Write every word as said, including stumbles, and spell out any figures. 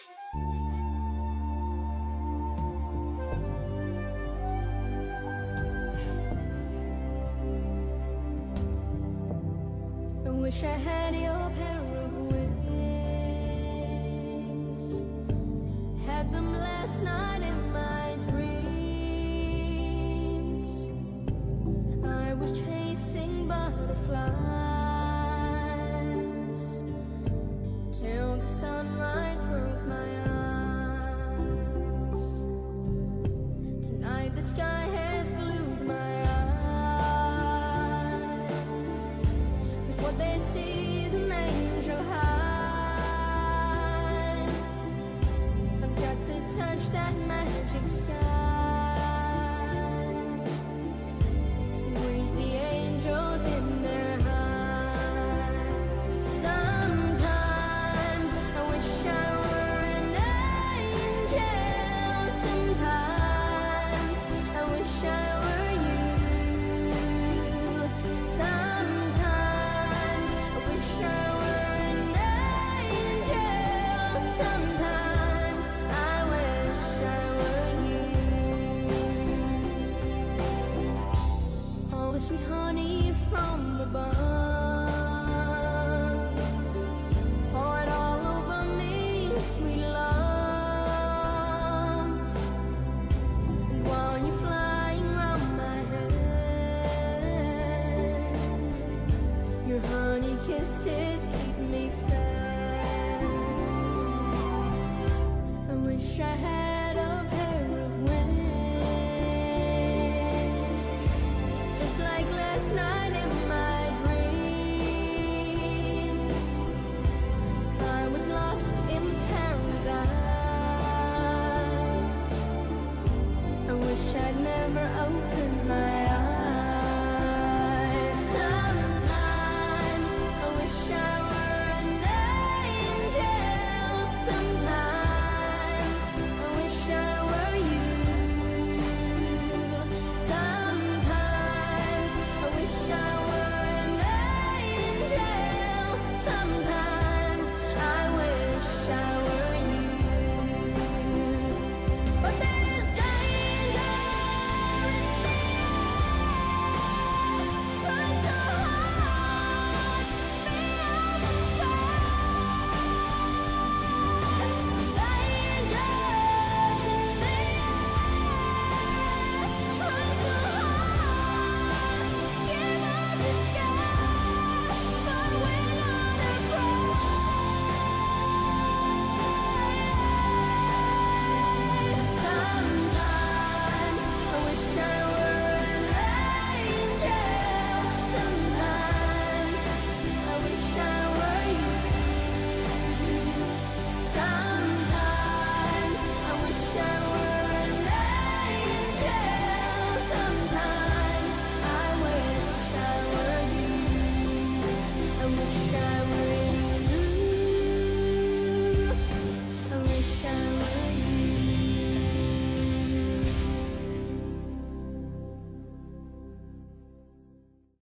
I wish I had your pair of wings, had them last night in my dreams. I was chasing butterflies till the sunrise broke my eyes. Tonight the sky has glued my eyes, 'cause what they see is an angel high. I've got to touch that magic sky and greet the angels in their hive. Sometimes I wish I were an angel. Sometimes I wish I were you. Sometimes I wish I were an angel. Sometimes I wish I were you. Oh, sweet honey from above, pour it all over me, sweet love. And while you're flying round my head, your honey kisses keep me fed. I wish I had